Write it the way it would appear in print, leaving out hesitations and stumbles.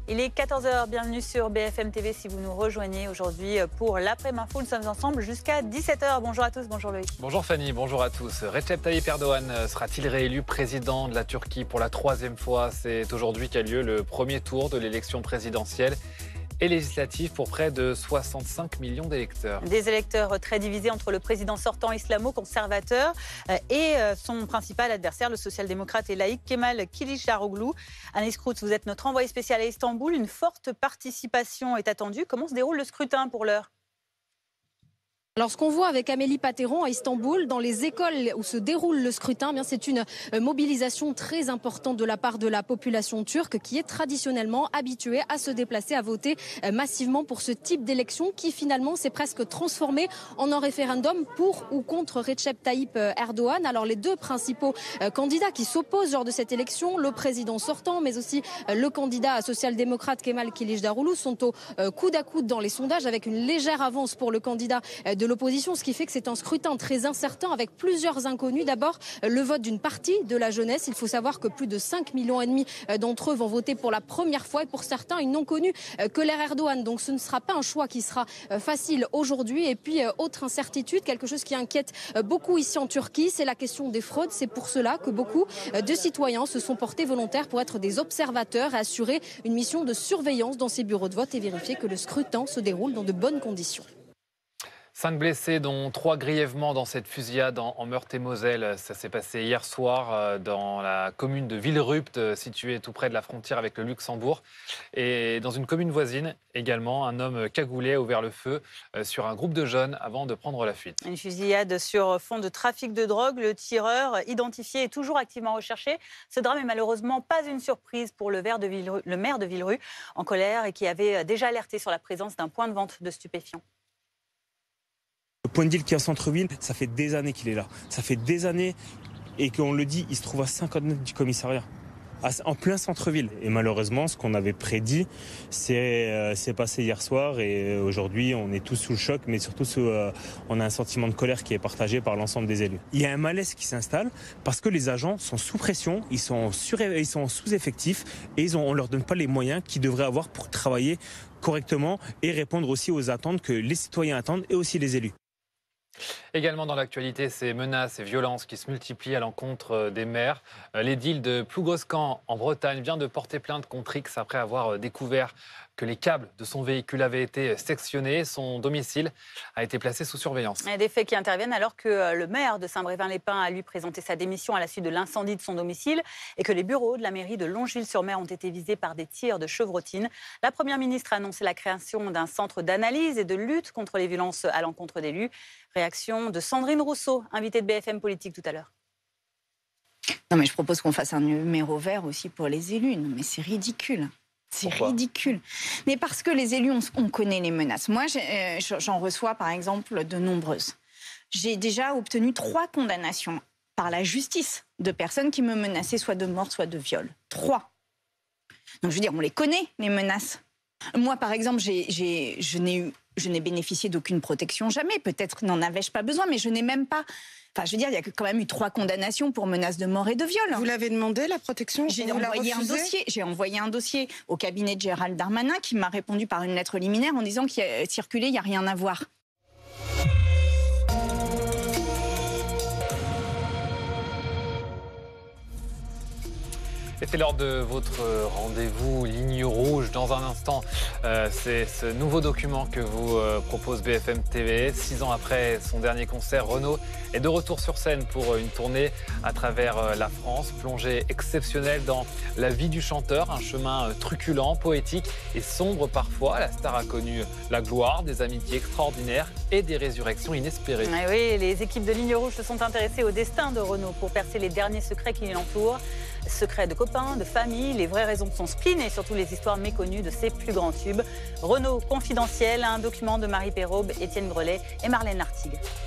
Il est 14 h, bienvenue sur BFM TV si vous nous rejoignez aujourd'hui pour l'après-info. Nous sommes ensemble jusqu'à 17 h. Bonjour à tous, bonjour Loïc. Bonjour Fanny, bonjour à tous. Recep Tayyip Erdogan sera-t-il réélu président de la Turquie pour la 3e fois? C'est aujourd'hui qu'a lieu le premier tour de l'élection présidentielle et législative pour près de 65 millions d'électeurs. Des électeurs très divisés entre le président sortant islamo-conservateur et son principal adversaire, le social-démocrate et laïque Kemal Kılıçdaroğlu. Anaïs Kroes, vous êtes notre envoyée spéciale à Istanbul. Une forte participation est attendue. Comment se déroule le scrutin pour l'heure ? Alors ce qu'on voit avec Amélie Pateron à Istanbul, dans les écoles où se déroule le scrutin, eh bien c'est une mobilisation très importante de la part de la population turque qui est traditionnellement habituée à se déplacer, à voter massivement pour ce type d'élection qui finalement s'est presque transformé en un référendum pour ou contre Recep Tayyip Erdogan. Alors les deux principaux candidats qui s'opposent lors de cette élection, le président sortant mais aussi le candidat social-démocrate Kemal Kılıçdaroğlu sont au coude à coude dans les sondages avec une légère avance pour le candidat de l'opposition, ce qui fait que c'est un scrutin très incertain avec plusieurs inconnus. D'abord, le vote d'une partie de la jeunesse. Il faut savoir que plus de 5,5 millions d'entre eux vont voter pour la première fois et pour certains, ils n'ont connu que l'ère Erdogan. Donc ce ne sera pas un choix qui sera facile aujourd'hui. Et puis, autre incertitude, quelque chose qui inquiète beaucoup ici en Turquie, c'est la question des fraudes. C'est pour cela que beaucoup de citoyens se sont portés volontaires pour être des observateurs et assurer une mission de surveillance dans ces bureaux de vote et vérifier que le scrutin se déroule dans de bonnes conditions. 5 blessés, dont 3 grièvement dans cette fusillade en Meurthe-et-Moselle. Ça s'est passé hier soir dans la commune de Villerupt, située tout près de la frontière avec le Luxembourg. Et dans une commune voisine également, un homme cagoulé a ouvert le feu sur un groupe de jeunes avant de prendre la fuite. Une fusillade sur fond de trafic de drogue. Le tireur, identifié, est toujours activement recherché. Ce drame est malheureusement pas une surprise pour le maire de Villerupt, en colère et qui avait déjà alerté sur la présence d'un point de vente de stupéfiants. Le point de deal qui est à centre-ville, ça fait des années qu'il est là. Ça fait des années, et qu'on le dit, il se trouve à 50 mètres du commissariat, en plein centre-ville. Et malheureusement, ce qu'on avait prédit, c'est passé hier soir. Et aujourd'hui, on est tous sous le choc, mais surtout on a un sentiment de colère qui est partagé par l'ensemble des élus. Il y a un malaise qui s'installe parce que les agents sont sous pression, ils sont sous-effectifs et on ne leur donne pas les moyens qu'ils devraient avoir pour travailler correctement et répondre aussi aux attentes que les citoyens attendent et aussi les élus. Également dans l'actualité, ces menaces et violences qui se multiplient à l'encontre des maires. L'édile de Plougoscan en Bretagne vient de porter plainte contre X après avoir découvert que les câbles de son véhicule avaient été sectionnés. Son domicile a été placé sous surveillance. Des faits qui interviennent alors que le maire de Saint-Brévin-les-Pins a lui présenté sa démission à la suite de l'incendie de son domicile et que les bureaux de la mairie de Longeville-sur-Mer ont été visés par des tirs de chevrotine. La première ministre a annoncé la création d'un centre d'analyse et de lutte contre les violences à l'encontre d'élus. Réaction de Sandrine Rousseau, invitée de BFM Politique tout à l'heure. Non mais je propose qu'on fasse un numéro vert aussi pour les élus. Non mais c'est ridicule. C'est ridicule. Mais parce que les élus, on connaît les menaces. Moi, j'en reçois par exemple de nombreuses. J'ai déjà obtenu 3 condamnations par la justice de personnes qui me menaçaient soit de mort, soit de viol. 3. Donc je veux dire, on les connaît, les menaces. Moi, par exemple, je n'ai bénéficié d'aucune protection jamais. Peut-être n'en avais-je pas besoin, mais je n'ai même pas... Enfin, je veux dire, il y a quand même eu 3 condamnations pour menaces de mort et de viol. Vous l'avez demandé, la protection? J'ai envoyé un dossier au cabinet de Gérald Darmanin qui m'a répondu par une lettre liminaire en disant qu'il a circulé, il n'y a rien à voir. Et c'est l'heure de votre rendez-vous Ligne Rouge. Dans un instant, c'est ce nouveau document que vous propose BFM TV. 6 ans après son dernier concert, Renaud est de retour sur scène pour une tournée à travers la France. Plongée exceptionnelle dans la vie du chanteur, un chemin truculent, poétique et sombre parfois. La star a connu la gloire, des amitiés extraordinaires et des résurrections inespérées. Ah oui, les équipes de Ligne Rouge se sont intéressées au destin de Renaud pour percer les derniers secrets qui l'entourent. Secrets de copains, de famille, les vraies raisons de son spleen et surtout les histoires méconnues de ses plus grands tubes. Renaud confidentiel, un document de Marie Perraube, Étienne Grelet et Marlène Lartigue.